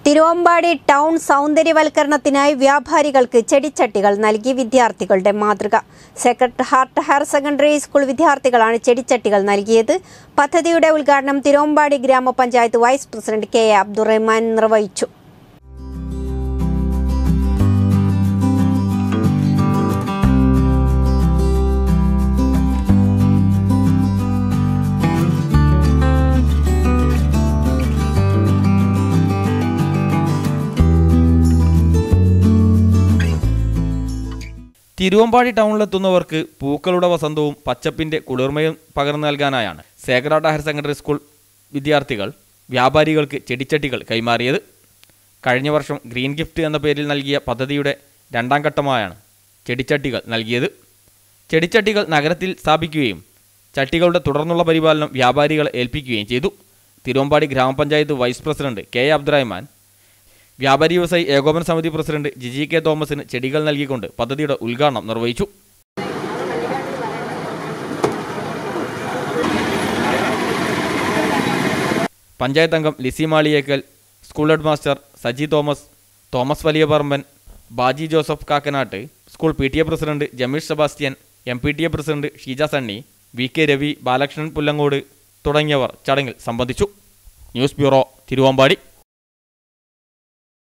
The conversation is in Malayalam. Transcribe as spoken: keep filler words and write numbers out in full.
തിരുവമ്പാടി ടൗൺ സൗന്ദര്യവൽക്കരണത്തിനായി വ്യാപാരികൾക്ക് ചെടിച്ചട്ടികൾ നൽകി വിദ്യാർത്ഥികളുടെ മാതൃക. Sacred heart higher secondary school വിദ്യാർത്ഥികളാണ് ചെടിച്ചട്ടികൾ നൽകിയത്. പദ്ധതിയുടെ ഉദ്ഘാടനം തിരുവമ്പാടി ഗ്രാമപഞ്ചായത്ത് vice president K A Abdurahman നിർവഹിച്ചു. തിരുവമ്പാടി ടൗണിലെത്തുന്നവർക്ക് പൂക്കളുടെ വസന്തവും പച്ചപ്പിൻ്റെ കുളിർമയും പകർന്നു നൽകാനായാണ് സേക്രഡ് ഹയർ സെക്കൻഡറി സ്കൂൾ വിദ്യാർത്ഥികൾ വ്യാപാരികൾക്ക് ചെടിച്ചട്ടികൾ കൈമാറിയത്. കഴിഞ്ഞ വർഷം ഗ്രീൻ ഗിഫ്റ്റ് എന്ന പേരിൽ നൽകിയ പദ്ധതിയുടെ രണ്ടാം ഘട്ടമായാണ് ചെടിച്ചട്ടികൾ നൽകിയത്. ചെടിച്ചട്ടികൾ നഗരത്തിൽ സ്ഥാപിക്കുകയും ചട്ടികളുടെ തുടർന്നുള്ള പരിപാലനം വ്യാപാരികളെ ഏൽപ്പിക്കുകയും ചെയ്തു. തിരുവമ്പാടി ഗ്രാമപഞ്ചായത്ത് vice president K A Abdurahman, വ്യാപാരി വ്യവസായി ഏകോപന സമിതി പ്രസിഡന്റ് ജിജി കെ തോമസിന് ചെടികൾ നൽകിക്കൊണ്ട് പദ്ധതിയുടെ ഉദ്ഘാടനം നിർവഹിച്ചു. പഞ്ചായത്ത് അംഗം Lissy Maliyekkal, school head master Saji Thomas, Thomas Valiyaparamban, Baji Joseph Kakkanattu, school P T A president Jameesh Sebastian, M P T A president Sheeja Sunny, V K Ravi, Balakrishnan Pullangode തുടങ്ങിയവർ ചടങ്ങിൽ സംബന്ധിച്ചു. News bureau, Thiruvambady.